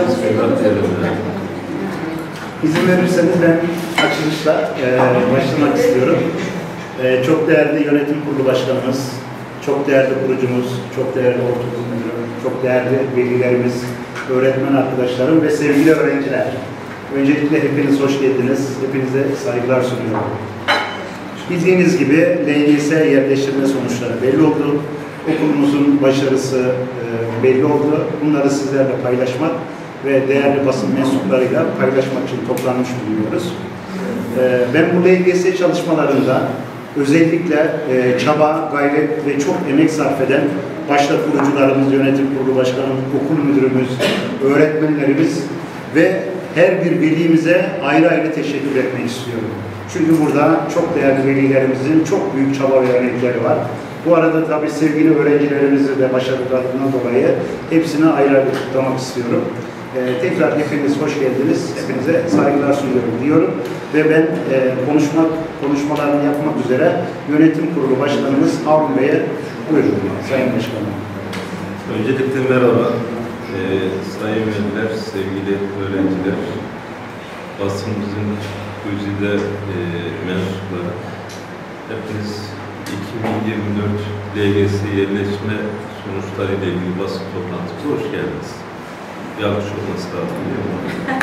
İzin verirseniz ben açılışla başlamak istiyorum. Çok değerli yönetim kurulu başkanımız, çok değerli kurucumuz, çok değerli ortaokul müdürüm, çok değerli velilerimiz, öğretmen arkadaşlarım ve sevgili öğrenciler. Öncelikle hepiniz hoş geldiniz. Hepinize saygılar sunuyorum. Bildiğiniz gibi LGS yerleştirme sonuçları belli oldu. Okulumuzun başarısı belli oldu. Bunları sizlerle paylaşmak ve değerli basın mensuplarıyla paylaşmak için toplanmış bulunuyoruz. Ben bu LGS çalışmalarında özellikle çaba, gayret ve çok emek sarf eden başta kurucularımız, yönetim kurulu başkanımız, okul müdürümüz, öğretmenlerimiz ve her bir velimize ayrı ayrı teşekkür etmek istiyorum. Çünkü burada çok değerli velilerimizin çok büyük çaba ve emekleri var. Bu arada tabii sevgili öğrencilerimizi de başarılarından dolayı hepsine ayrı ayrı kutlamak istiyorum. Tekrar hepiniz hoş geldiniz. Hepinize saygılar sunuyorum diyorum. Ve ben konuşmalarını yapmak üzere yönetim kurulu başkanımız Harun Bey'e buyurun Sayın Başkanım. Öncelikle merhaba. Sayın veliler, sevgili öğrenciler, basınımızın güzide mensupları, hepiniz 2024 LGS yerleşme sonuçları ile ilgili basın toplantısına hoş geldiniz. Bir alkış olması lazım değil mi?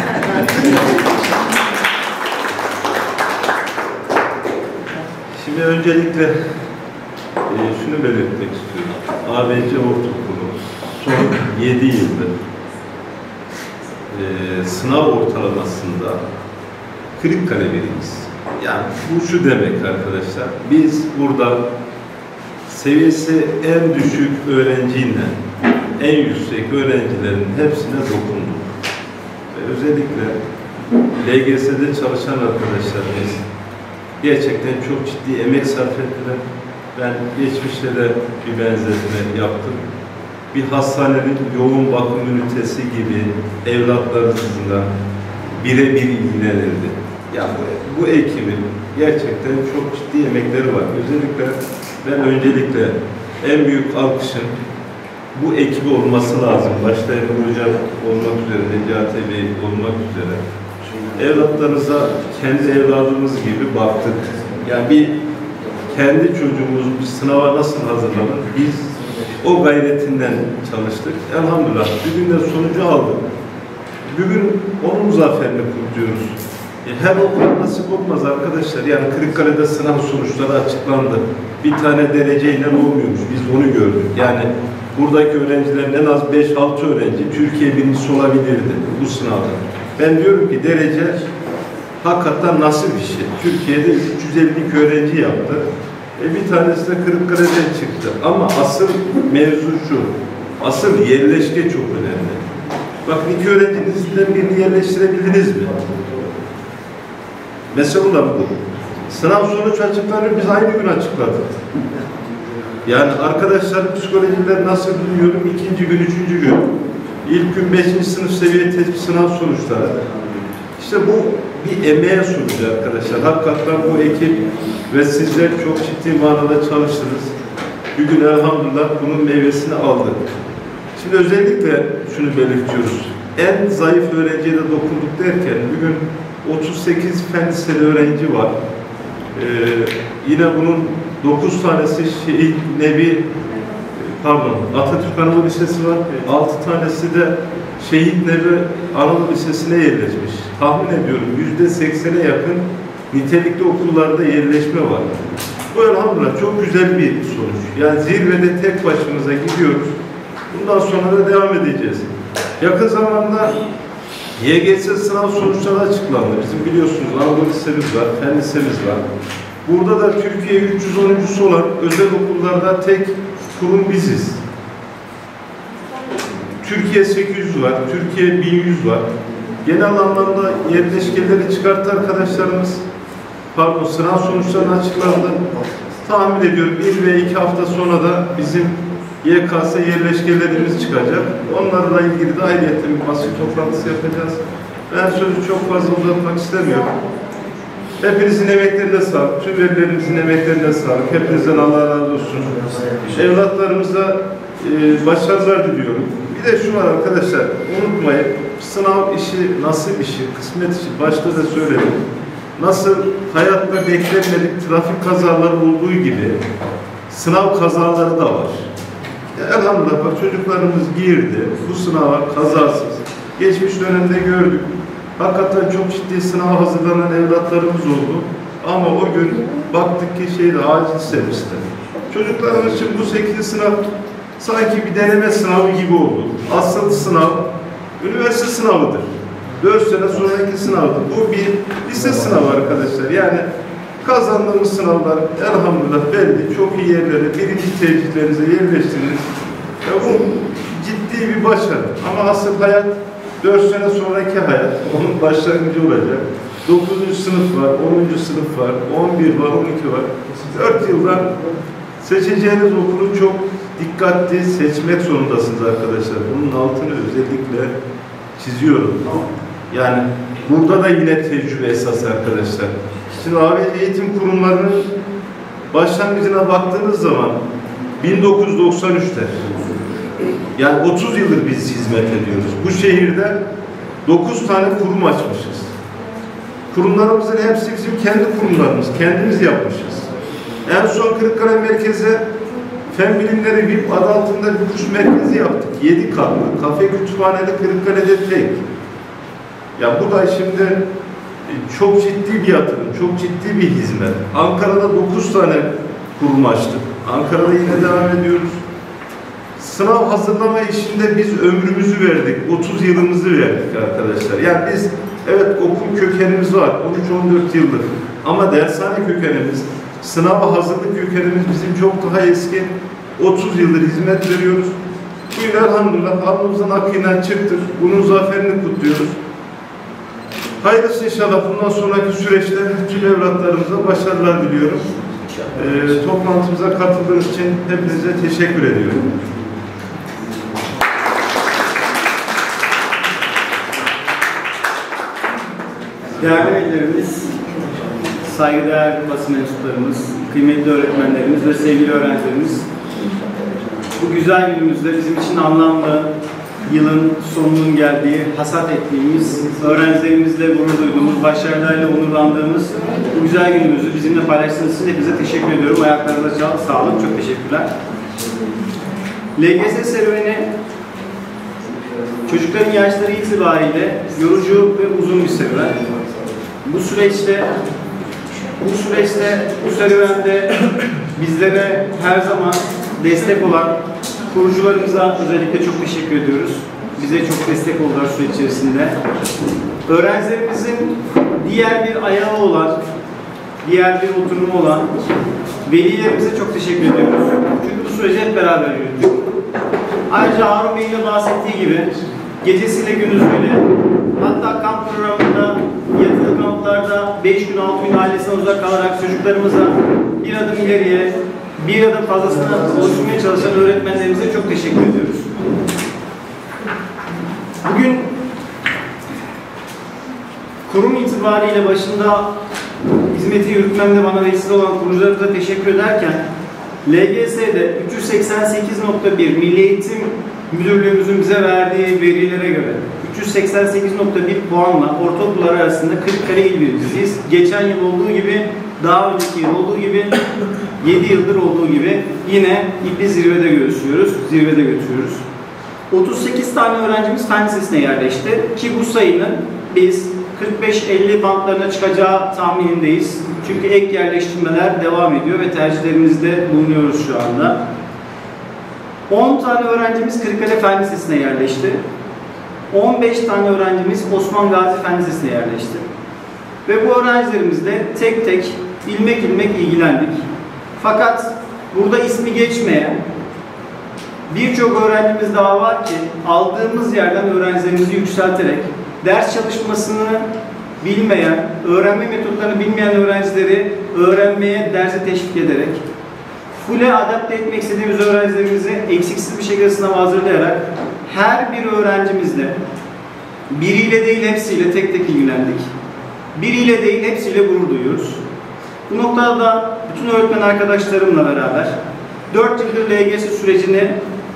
Şimdi öncelikle şunu belirtmek istiyorum. ABC Ortaokulu son 7 yıldır sınav ortalamasında Kırıkkale birincisi. Yani bu şu demek arkadaşlar, biz burada seviyesi en düşük öğrenciyle en yüksek öğrencilerin hepsine dokunduk. Ve özellikle LGS'de çalışan arkadaşlarımız gerçekten çok ciddi emek sarf ettiler. Ben geçmişte de bir benzetme yaptım. Bir hastanenin yoğun bakım ünitesi gibi evlatlarımızla birebir ilgilenildi. Yani bu ekibin gerçekten çok ciddi emekleri var. Özellikle ben öncelikle en büyük alkışın bu ekibi olması lazım. Başta Emre Hocam olmak üzere, Necati Bey olmak üzere. Evlatlarınıza kendi evladımız gibi baktık. Yani bir kendi çocuğumuz bir sınava nasıl hazırlanır? Biz o gayretinden çalıştık. Elhamdülillah bir gün de sonucu aldık. Bugün onun zaferini kutluyoruz. Her okul nasip olmaz arkadaşlar. Yani Kırıkkale'de sınav sonuçları açıklandı. Bir tane dereceyle olmuyormuş. Biz onu gördük. Yani buradaki öğrencilerin en az 5-6 öğrenci Türkiye birincisi olabilirdi bu sınavda. Ben diyorum ki derece hakikaten nasıl bir şey. Türkiye'de 352 öğrenci yaptı. Bir tanesi de Kırıkkale'den çıktı. Ama asıl mevzu şu. Asıl yerleşke çok önemli. Bakın iki öğrencinizden birini yerleştirebildiniz mi? Mesele olan bu. Sınav sonuç açıklanıyor, biz aynı gün açıkladık. Yani arkadaşlar psikolojiler nasıl biliyorum, ikinci gün, üçüncü gün. İlk gün 5. sınıf seviye test sınav sonuçları. İşte bu bir emeğe sonucu arkadaşlar. Hakikaten bu ekip ve sizler çok ciddi manada çalıştınız. Bugün elhamdülillah bunun meyvesini aldık. Şimdi özellikle şunu belirtiyoruz. En zayıf öğrenciye de dokunduk derken bugün 38 fen liseli öğrenci var. Yine bunun 9 tanesi Atatürk Anadolu Lisesi var. 6 tanesi de Şehit Nebi Anadolu Lisesi'ne yerleşmiş. Tahmin ediyorum %80'e yakın nitelikli okullarda yerleşme var. Bu elhamdülillah çok güzel bir sonuç. Yani zirvede tek başımıza gidiyoruz. Bundan sonra da devam edeceğiz. Yakın zamanda YGS sınav sonuçları açıklandı. Bizim biliyorsunuz Anadolu Lisemiz var, Fen Lisemiz var. Burada da Türkiye 310.'su olan özel okullarda tek kurum biziz. Türkiye 800 var, Türkiye 1100 var. Genel anlamda yerleşkeleri çıkarttı arkadaşlarımız. Sınav sonuçlarını açıklandı. Tahmin ediyorum 1 ve 2 hafta sonra da bizim YKS yerleşkelerimiz çıkacak. Onlarla ilgili de ayrıca bir basın toplantısı yapacağız. Ben sözü çok fazla uzatmak istemiyorum. Hepinizin emeklerine sağlık, tüm velilerimizin emeklerine sağlık. Hepinizden Allah razı olsun. Evlatlarımıza başarılar diliyorum. Bir de şu var arkadaşlar, unutmayın, sınav işi, nasip işi, kısmet işi, başta da söyledim. Nasıl hayatta beklenmedik trafik kazaları olduğu gibi sınav kazaları da var. Elhamdülillah bak çocuklarımız girdi, bu sınava kazasız. Geçmiş dönemde gördük. Hakikaten çok ciddi sınava hazırlanan evlatlarımız oldu. Ama o gün baktık ki acil serviste. Çocuklarımız için bu 8. sınav sanki bir deneme sınavı gibi oldu. Asıl sınav üniversite sınavıdır. 4 sene sonraki sınavdır. Bu bir lise sınavı arkadaşlar. Yani kazandığımız sınavlar elhamdülillah belli. Çok iyi yerlere, birinci tercihlerinize yerleştiriniz. Bu ciddi bir başarı. Ama asıl hayat 4 sene sonraki hayat. Onun başlangıcı olacak. 9. sınıf var, 10. sınıf var, 11 var, 12 var. 4 yıldan seçeceğiniz okulu çok dikkatli seçmek zorundasınız arkadaşlar. Bunun altını özellikle çiziyorum. Yani burada da yine tecrübe esas arkadaşlar. Şimdi abi eğitim kurumlarının başlangıcına baktığınız zaman 1993'te yani 30 yıldır biz hizmet ediyoruz. Bu şehirde 9 tane kurum açmışız. Kurumlarımızın hepsi bizim kendi kurumlarımız. Kendimiz yapmışız. En son Kırıkkale Merkez'e Fen Bilimleri VIP adı altında bir kurs merkezi yaptık. 7 katlı. Kafe kütüphaneli Kırıkkale'de tek. Ya bu da şimdi çok ciddi bir yatırım, çok ciddi bir hizmet. Ankara'da 9 tane kurum açtık. Ankara'da yine devam ediyoruz. Sınav hazırlama işinde biz ömrümüzü verdik, 30 yılımızı verdik arkadaşlar. Yani biz, evet okul kökenimiz var, 13-14 yıldır. Ama dershane kökenimiz, sınava hazırlık kökenimiz bizim çok daha eski. 30 yıldır hizmet veriyoruz. Bugün elhamdülillah alnımızın akıyla çıktık. Bunun zaferini kutluyoruz. Hayırlısı inşallah bundan sonraki süreçte tüm evlatlarımıza başarılar diliyorum. Toplantımıza katıldığınız için hepinize teşekkür ediyorum. Değerli velilerimiz, saygıdeğer basın mensuplarımız, kıymetli öğretmenlerimiz ve sevgili öğrencilerimiz, bu güzel günümüzde bizim için anlamlı, yılın sonunun geldiği, hasat ettiğimiz, öğrencilerimizle gurur duyduğumuz, başarılarıyla onurlandığımız bu güzel günümüzü bizimle paylaştığınız için hepinize teşekkür ediyorum. Ayaklarınıza sağlık, çok teşekkürler. LGS serüveni çocukların yaşları itibariyle yorucu ve uzun bir serüven. Bu serüvende bizlere her zaman destek olan kurucularımıza özellikle çok teşekkür ediyoruz. Bize çok destek oldular süreç içerisinde. Öğrencilerimizin diğer bir ayağı olan, diğer bir oturumu olan velilerimize çok teşekkür ediyoruz. Çünkü bu süreci hep beraber yürüttük. Ayrıca Harun Bey'in de bahsettiği gibi gecesiyle gündüzüyle, hatta kamp programında, yatılı kamplarda 5 gün 6 gün ailesinden uzak kalarak çocuklarımıza bir adım ileriye, bir adım fazlasına oluşturmaya çalışan öğretmenlerimize çok teşekkür ediyoruz. Bugün kurum itibariyle başında hizmeti yürütmemde bana vesile olan kurucularımıza teşekkür ederken LGS'de 388.1 Milli Eğitim Müdürlüğümüzün bize verdiği verilere göre 388.1 puanla ortaokullar arasında Kırıkkale il birincisiyiz. Geçen yıl olduğu gibi, daha önceki yıl olduğu gibi, 7 yıldır olduğu gibi yine ipi zirvede götürüyoruz. 38 tane öğrencimiz fen lisesine yerleşti ki bu sayının biz 45-50 bantlarına çıkacağı tahminindeyiz. Çünkü ek yerleştirmeler devam ediyor ve tercihlerimizde bulunuyoruz şu anda. 10 tane öğrencimiz Kırıkkale Fen Lisesi'ne yerleşti. 15 tane öğrencimiz Osman Gazi Fen Lisesi'ne yerleşti. Ve bu öğrencilerimizle tek tek, ilmek ilmek ilgilendik. Fakat burada ismi geçmeyen birçok öğrencimiz daha var ki aldığımız yerden öğrencilerimizi yükselterek ders çalışmasını bilmeyen, öğrenme metotlarını bilmeyen öğrencileri öğrenmeye, derse teşvik ederek full'e adapte etmek istediğimiz öğrencilerimizi eksiksiz bir şekilde sınava hazırlayarak her bir öğrencimizle biriyle değil hepsiyle tek tek ilgilendik. Biriyle değil hepsiyle gurur duyuyoruz. Bu noktada bütün öğretmen arkadaşlarımla beraber 4 yıldır LGS sürecini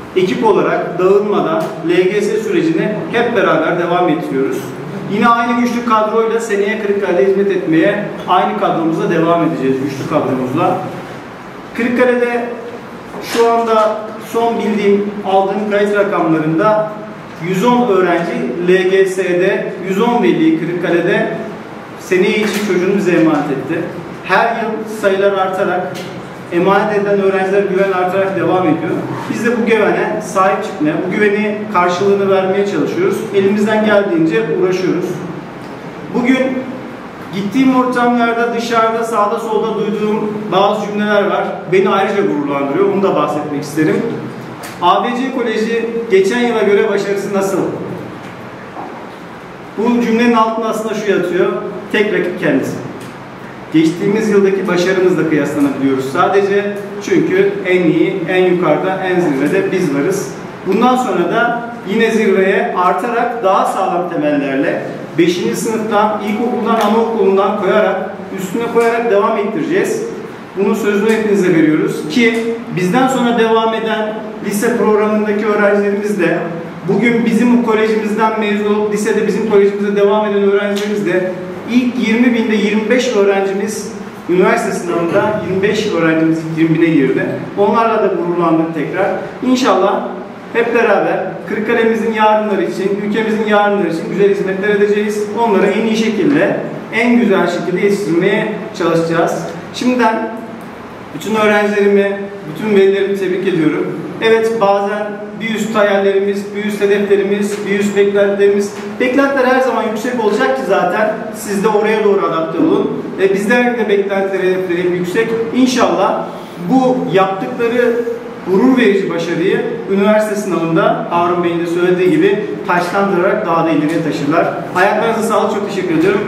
ekip olarak dağılmadan LGS sürecini hep beraber devam ettiriyoruz. Yine aynı güçlü kadroyla seneye Kırıkkale'de hizmet etmeye aynı kadromuzla devam edeceğiz, güçlü kadromuzla. Kırıkkale'de şu anda son bildiğim, aldığım kayıt rakamlarında 110 öğrenci LGS'de, 110 veli Kırıkkale'de seneye için çocuğunu bize emanet etti. Her yıl sayılar artarak, emanet edilen öğrenciler güven artarak devam ediyor. Biz de bu güvene sahip çıkmaya, bu güveni karşılığını vermeye çalışıyoruz. Elimizden geldiğince uğraşıyoruz. Bugün gittiğim ortamlarda, dışarıda, sağda solda duyduğum bazı cümleler var. Beni ayrıca gururlandırıyor. Bunu da bahsetmek isterim. ABC Koleji geçen yıla göre başarısı nasıl? Bu cümlenin altında aslında şu yatıyor. Tek rakip kendisi. Geçtiğimiz yıldaki başarımızla kıyaslanabiliyoruz sadece. Çünkü en iyi, en yukarıda, en zirvede biz varız. Bundan sonra da yine zirveye artarak daha sağlam temellerle 5. sınıftan, ilkokuldan, anaokulundan koyarak, üstüne koyarak devam ettireceğiz. Bunun sözünü hepinize veriyoruz ki bizden sonra devam eden lise programındaki öğrencilerimiz de, bugün bizim bu kolejimizden mezun olup lisede bizim kolejimize devam eden öğrencilerimiz de ilk 20 binde 25 öğrencimiz üniversite sınavında 25 öğrencimiz 20 bine girdi. Onlarla da gururlandık tekrar. İnşallah hep beraber Kırıkkale'mizin yarınları için, ülkemizin yarınları için güzel hizmetler edeceğiz. Onları en iyi şekilde, en güzel şekilde yetiştirmeye çalışacağız. Şimdiden bütün öğrencilerimi, bütün velilerimi tebrik ediyorum. Evet, bazen bir üst hayallerimiz, bir üst hedeflerimiz, bir üst beklentiler her zaman yüksek olacak ki zaten siz de oraya doğru adapte olun. Bizler de beklentiler, hedefleri yüksek. İnşallah bu yaptıkları gurur verici başarıyı üniversite sınavında Harun Bey'in de söylediği gibi taşlandırarak daha da ileriye taşırlar. Ayaklarınıza sağlık, çok teşekkür ediyorum.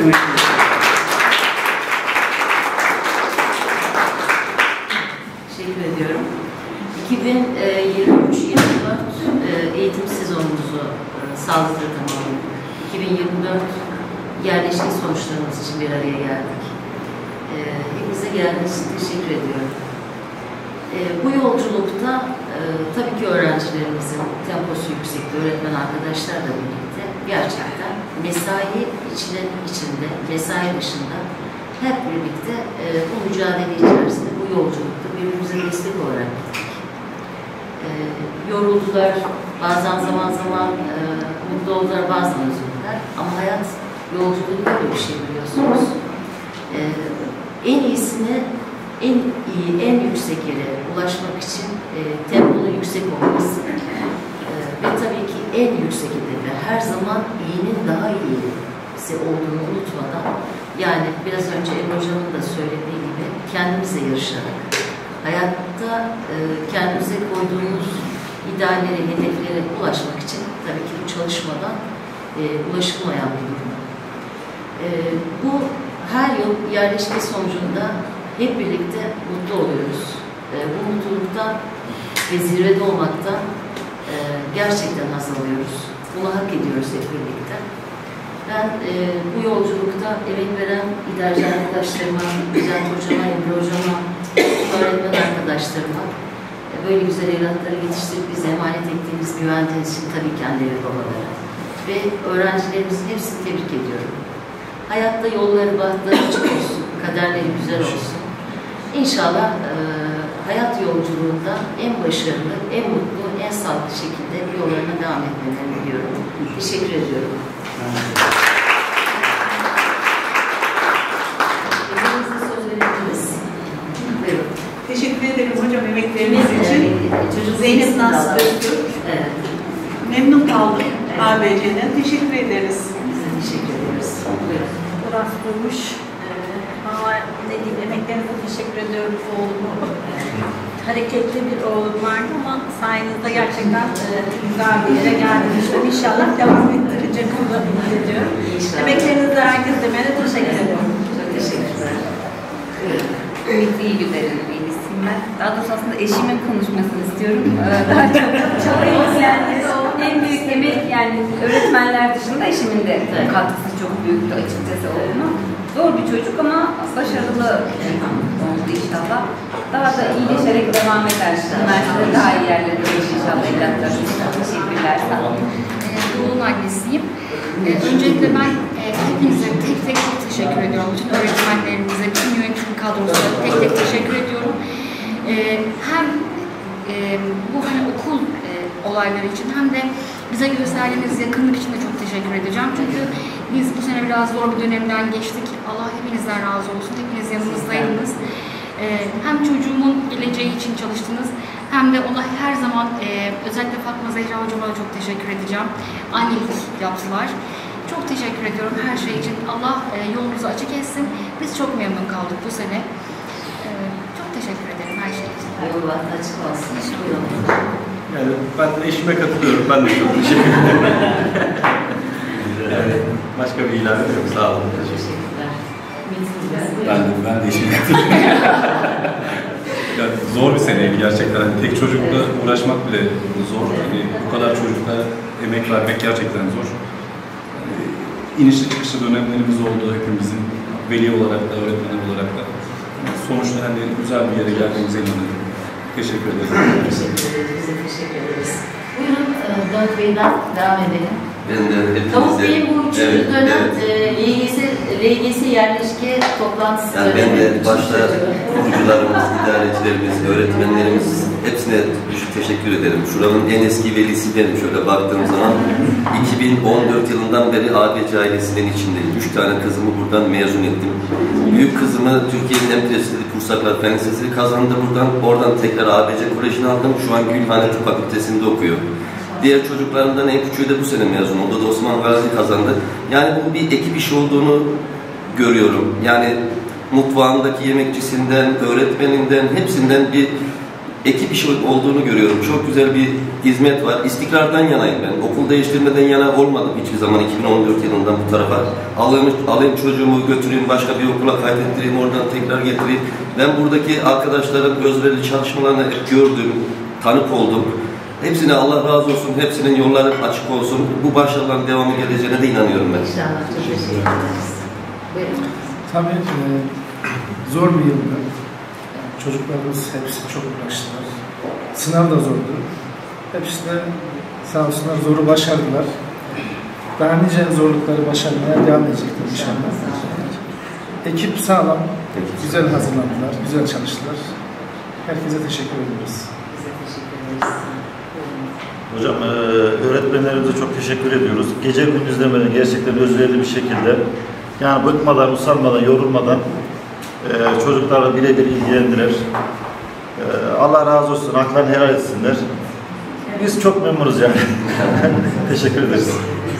Teşekkür ediyorum. 2023-2024 eğitim sezonumuzu sağlıkla tamamladık. 2024 yerleşke sonuçlarımız için bir araya geldik. Hepinize geldiğiniz için teşekkür ediyorum. Bu yolculukta tabii ki öğrencilerimizin temposu yüksek, öğretmen arkadaşlarla birlikte gerçekten mesai içinde, mesai dışında hep birlikte bu mücadele içerisinde, bu yolculukta birbirimize destek olarak gittik. Yoruldular, bazen zaman mutlu oldular, bazen üzüldüler. Ama hayat yolculuğu böyle bir şey, biliyorsunuz. En iyisine, en iyi, en yüksek yere ulaşmak için temponun yüksek olması ve tabii ki en yüksek hedefe her zaman iyinin daha iyisi olduğunu unutmadan, yani biraz önce Emre Hocam'ın da söylediği gibi kendimizle yarışarak, hayatta kendimize koyduğumuz ideallere, hedeflere ulaşmak için tabii ki bu çalışmadan ulaşılmayan bir durum. Bu her yıl yerleşke sonucunda hep birlikte mutlu oluyoruz. Bu mutluluktan ve zirvede olmaktan gerçekten haz alıyoruz. Bunu hak ediyoruz hep birlikte. Ben bu yolculukta emek veren idareci arkadaşlarıma, Güzel Hocama, Emre Hocama, öğretmen arkadaşlarıma, böyle güzel evlatları yetiştirip bize emanet ettiğimiz, güvendiğiniz için tabii ki anne ve babalara ve öğrencilerimizin hepsini tebrik ediyorum. Hayatta yolları, bahtları açık olsun, kaderleri güzel olsun. İnşallah hayat yolculuğunda en başarılı, en mutlu, en sağlıklı şekilde yollarına devam etmelerini diliyorum. Teşekkür ediyorum. Teşekkür ederim hocam emekleriniz için. Zeynep Nazlı Öztürk. Evet. Memnun kaldım ABC'den. Teşekkür ederiz. Biz de teşekkür ederiz. Buyurun. Burası durmuş. Ama ne diyeyim, emeklerinize teşekkür ediyorum oğlumu. Hareketli bir oğlum vardı ama sayenizde gerçekten güzel bir yere geldim. İnşallah devam ettirecek onu ediyorum. Emeklerinize herkese teşekkür ediyorum. Çok teşekkürler. Ümit İyigüler'in velisiyim. ben. Daha doğrusu aslında eşimin konuşmasını istiyorum. Daha çok yani en büyük emek yani öğretmenler dışında eşimin de katkısı çok büyüktü açıkçası oğluma. Zor bir çocuk ama başarılı oldu inşallah. Daha da iyileşerek devam eder. Üniversitede daha iyi yerlere gelir inşallah evlatlarım. Teşekkürler. Sağ olun. Doğu'nun annesiyim. Öncelikle ben hepinize tek tek çok teşekkür ediyorum. Bütün öğretmenlerimize, bütün yönetim kadrosuna tek tek teşekkür ediyorum. Hem bu hani okul olayları için hem de bize gösterdiğiniz yakınlık için de çok teşekkür edeceğim. Çünkü biz bu sene biraz zor bir dönemden geçtik. Allah hepinizden razı olsun. Hepiniz yanımızdaydınız. Hem çocuğumun geleceği için çalıştınız hem de ona her zaman özellikle Fatma Zehra hocama da çok teşekkür edeceğim. Annelik yaptılar. Çok teşekkür ediyorum her şey için. Allah yolunuzu açık etsin. Biz çok memnun kaldık bu sene. Çok teşekkür ederim her şey için. Allah açık olsun. Yani ben eşime katılıyorum. Ben de çok teşekkür ederim. Yani başka bir ilave yok. Sağ olun. Teşekkürler. Ben de eşime katılıyorum. Yani zor bir seneydi gerçekten. Yani tek çocukla uğraşmak bile zor. Yani bu kadar çocukla emek vermek gerçekten zor. Yani inişli çıkışlı dönemlerimiz oldu hepimizin. Veli olarak da, öğretmen olarak da. Yani sonuçta hani güzel bir yere geldiğimize inanıyorum. Teşekkür ederim. Teşekkür ederiz. Biz de teşekkür ederiz. Buyurun Dört Bey'den devam edelim. Ben de hepinize... Tavuk Bey'in bu üçüncü dönem LGS yerleşke toplantısı. Yani ben de başta kurucularımız, idarecilerimiz, öğretmenlerimiz hepsine teşekkür ederim. Şuranın en eski velisi benim. Şöyle baktığım zaman 2014 yılından beri ABC ailesinin içindeyim. 3 tane kızımı buradan mezun ettim. Büyük kızımı Türkiye'nin en prestijli Kursaklar Fen Lisesi'ni kazandı buradan. Oradan tekrar ABC Koleji'ni aldım. Şu an Gülhane Tıp Fakültesi'nde okuyor. Diğer çocuklarımdan en küçüğü de bu sene mezun oldu. O da Osman Gazi kazandı. Yani bu bir ekip işi olduğunu görüyorum. Yani mutfağındaki yemekçisinden, öğretmeninden, hepsinden bir ekip işi olduğunu görüyorum. Çok güzel bir hizmet var. İstikrardan yanayım ben. Okul değiştirmeden yana olmadım hiçbir zaman 2014 yılından bu tarafa. Alayım çocuğumu götüreyim, başka bir okula kaydettireyim, oradan tekrar getireyim. Ben buradaki arkadaşların özverili çalışmalarını hep gördüm, tanık oldum. Hepsine Allah razı olsun, hepsinin yolları açık olsun. Bu başarıların devamı geleceğine de inanıyorum ben. İnşallah. Çok teşekkür ederiz. Buyurun. Tabii zor bir yıldı. Çocuklarımız hepsi çok uğraştılar. Sınav da zordu. Hepsi de sağ olsunlar zoru başardılar. Daha nice zorlukları başarmaya devam edecekler inşallah. Ekip sağlam, güzel hazırlandılar, güzel çalıştılar. Herkese teşekkür ediyoruz. Bize teşekkür ederiz. Hocam öğretmenlerimize çok teşekkür ediyoruz. Gece gündüz demeden gerçekten özverili bir şekilde yani bıkmadan, usanmadan, yorulmadan çocuklarla birebir ilgilendiler. Allah razı olsun, haklarını helal etsinler. Biz çok memnunuz yani. Teşekkür ederiz.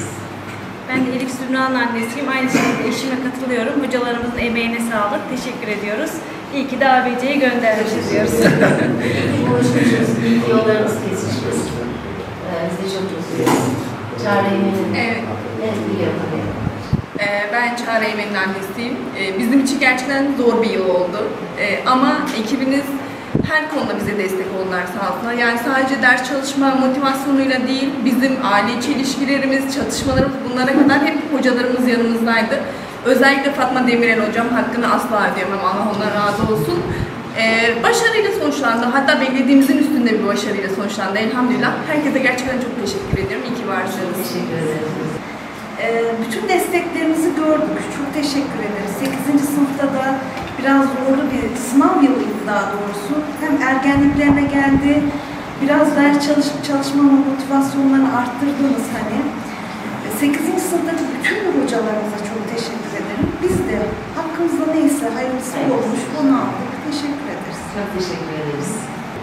Ben de Elif Sümra'nın annesiyim. Aynı şekilde eşime katılıyorum. Hocalarımızın emeğine sağlık. Teşekkür ediyoruz. İyi ki de ABC'yi göndermişiz diyoruz. Buluşmuşuz, iyi ki yollarımız kesişmiş. Biz de çok mutluyuz. Çağrı Emin'in. Evet. Evet, biliyorum. Ben Çağrı Emin'in annesiyim. Bizim için gerçekten zor bir yıl oldu. Ama ekibiniz her konuda bize destek oldular sağ olsunlar. Yani sadece ders çalışma motivasyonuyla değil, bizim aile içi ilişkilerimiz, çatışmalarımız bunlara kadar hep hocalarımız yanımızdaydı. Özellikle Fatma Demirel hocam hakkını asla ödeyemem. Allah ondan razı olsun. Başarıyla sonuçlandı. Hatta beklediğimizin üstünde bir başarıyla sonuçlandı. Elhamdülillah. Herkese gerçekten çok teşekkür ediyorum. İyi ki varsınız. Teşekkür ederim. Bütün desteklerinizi gördük. Çok teşekkür ederiz. 8. sınıfta da biraz zorlu bir sınav yılıydı daha doğrusu. Hem ergenliklerine geldi, biraz ders çalışma motivasyonlarını arttırdınız hani. 8. sınıftaki bütün hocalarımıza çok teşekkür ederim. Biz de hakkımızda neyse hayırlısı olmuş onu aldık. Teşekkür ederiz. Çok teşekkür ederiz.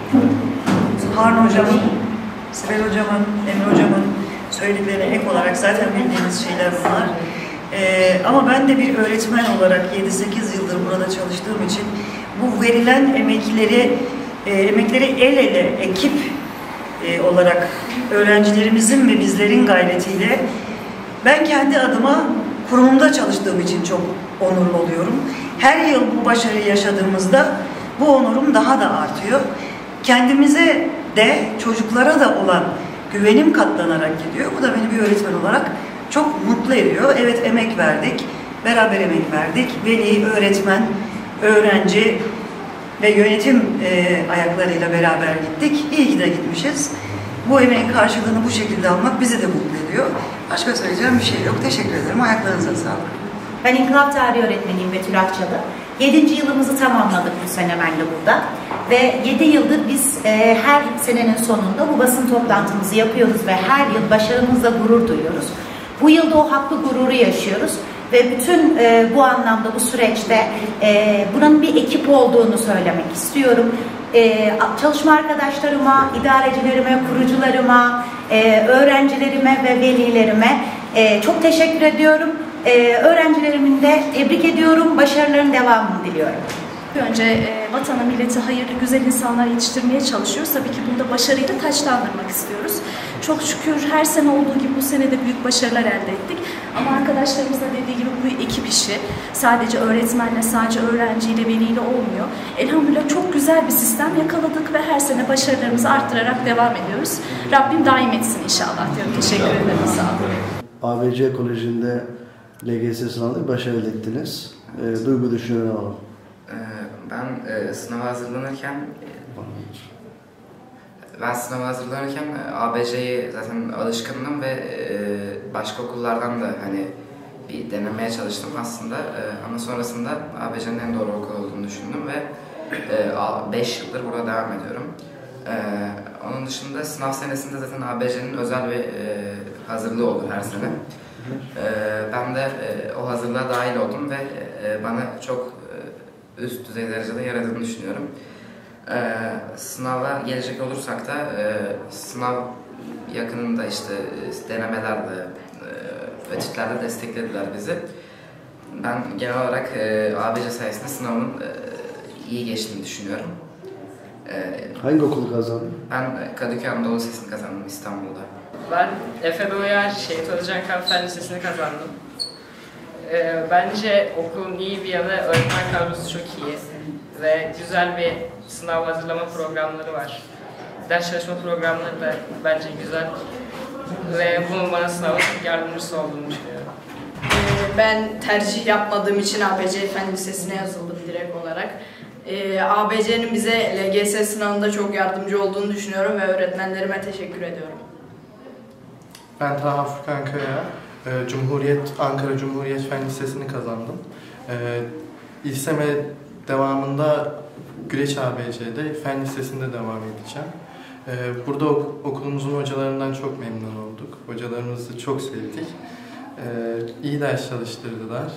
Harun hocamın, Sibel hocamın, Emre hocamın söylediklerine ek olarak zaten bildiğimiz şeyler bunlar. Ama ben de bir öğretmen olarak 7-8 yıldır burada çalıştığım için bu verilen emekleri el ele, ekip olarak öğrencilerimizin ve bizlerin gayretiyle ben kendi adıma kurumumda çalıştığım için çok onurlu oluyorum. Her yıl bu başarıyı yaşadığımızda bu onurum daha da artıyor. Kendimize de çocuklara da olan güvenim katlanarak gidiyor. Bu da beni bir öğretmen olarak çok mutlu ediyor. Evet, emek verdik, beraber emek verdik. Veli, öğretmen, öğrenci ve yönetim ayaklarıyla beraber gittik. İyi ki de gitmişiz. Bu emeğin karşılığını bu şekilde almak bizi de mutlu ediyor. Başka söyleyeceğim bir şey yok. Teşekkür ederim. Ayaklarınıza sağlık. Ben İnkılap Tarihi öğretmeniyim Betül Akçalı. 7. yılımızı tamamladık bu sene ben de burada. Ve 7 yıldır biz her senenin sonunda bu basın toplantımızı yapıyoruz ve her yıl başarımızla gurur duyuyoruz. Bu yılda o haklı gururu yaşıyoruz. Ve bütün bu anlamda, bu süreçte buranın bir ekip olduğunu söylemek istiyorum. Çalışma arkadaşlarıma, idarecilerime, kurucularıma, öğrencilerime ve velilerime çok teşekkür ediyorum. Öğrencilerimin de tebrik ediyorum. Başarıların devamını diliyorum. Önce vatana, millete hayırlı, güzel insanlar yetiştirmeye çalışıyoruz. Tabii ki bunda başarıyı da taçlandırmak istiyoruz. Çok şükür her sene olduğu gibi bu sene de büyük başarılar elde ettik. Ama arkadaşlarımız da dediği gibi bu ekip işi. Sadece öğretmenle, sadece öğrenciyle, veliyle olmuyor. Elhamdülillah çok güzel bir sistem yakaladık ve her sene başarılarımızı arttırarak devam ediyoruz. Rabbim daim etsin inşallah diyorum. Teşekkür ederim. Sağ olun. ABC Koleji'nde LGS sınavında başarı elde ettiniz. Duygu düşüncelerini alalım. Ben sınava hazırlanırken ABC'yi zaten alışkındım ve başka okullardan da hani bir denemeye çalıştım aslında ama sonrasında ABC'nin en doğru okul olduğunu düşündüm ve 5 yıldır burada devam ediyorum. Onun dışında sınav senesinde zaten ABC'nin özel bir hazırlığı olur her sene. Ben de o hazırlığa dahil oldum ve bana çok üst düzey derecede yaradığını düşünüyorum. Sınava gelecek olursak da sınav yakınında işte denemelerle, etütlerle desteklediler bizi. Ben genel olarak ABC sayesinde sınavın iyi geçtiğini düşünüyorum. Hangi okulu kazandın? Ben Kadıköy Anadolu Lisesi'ni kazandım İstanbul'da. Ben Efe Doğuyer Şehit Özcan Fen Lisesi'ni kazandım. Bence okulun iyi bir yanı öğretmen kadrosu çok iyi ve güzel bir sınav hazırlama programları var. Ders çalışma programları da bence güzel ve bunun bana sınavın yardımcısı olduğunu düşünüyorum. Ben tercih yapmadığım için ABC Fen Lisesi'ne yazıldım direkt olarak. ABC'nin bize LGS sınavında çok yardımcı olduğunu düşünüyorum ve öğretmenlerime teşekkür ediyorum. Ben Taha Furkan Kaya, Ankara Cumhuriyet Fen Lisesi'ni kazandım. İlseme devamında Güleç ABC'de Fen Lisesi'nde devam edeceğim. Burada okulumuzun hocalarından çok memnun olduk. Hocalarımızı çok sevdik. İyi ders çalıştırdılar,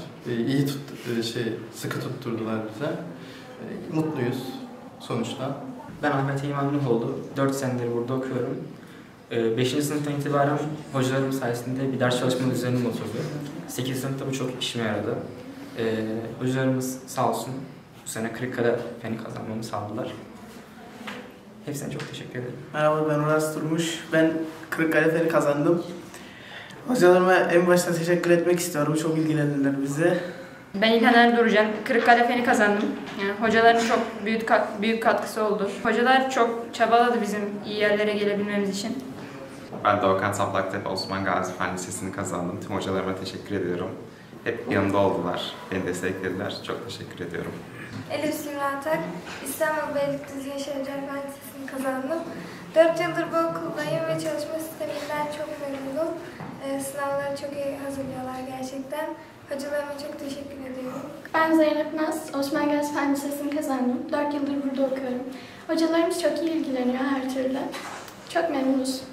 sıkı tutturdular bize. Mutluyuz sonuçta. Ben Ahmet Eyman Nuhoğlu, 4 senedir burada okuyorum. 5. sınıftan itibaren hocalarım sayesinde bir ders çalışma düzenim oturdu. 8. sınıfta bu çok işime yaradı. Hocalarımız sağ olsun bu sene Kırıkkale Fen'i kazanmamı sağladılar. Hepsine çok teşekkür ederim. Merhaba, ben Uras Durmuş. Ben Kırıkkale Fen'i kazandım. Hocalarıma en başta teşekkür etmek istiyorum. Çok ilgilendiler bize. Ben İlhan Erdoğan, Kırıkkale Fen'i kazandım. Yani hocaların çok büyük katkısı oldu. Hocalar çok çabaladı bizim iyi yerlere gelebilmemiz için. Ben Doğukan Saplaktepe Osman Gazi Fen Lisesi'ni kazandım. Tüm hocalarıma teşekkür ediyorum. Hep yanımda oldular, beni desteklediler. Çok teşekkür ediyorum. Elif Sümrantak, İstanbul Beylikdüzü Yaşar Hoca Fen Lisesi'ni kazandım. 4 yıldır bu okuldayım ve çalışma sisteminden çok memnunum. Sınavları çok iyi hazırlıyorlar gerçekten. Hocalarıma çok teşekkür ediyorum. Ben Zeynep Naz, Osman Gazi Fen Lisesi'ni kazandım. 4 yıldır burada okuyorum. Hocalarımız çok iyi ilgileniyor her türlü. Çok memnunuz.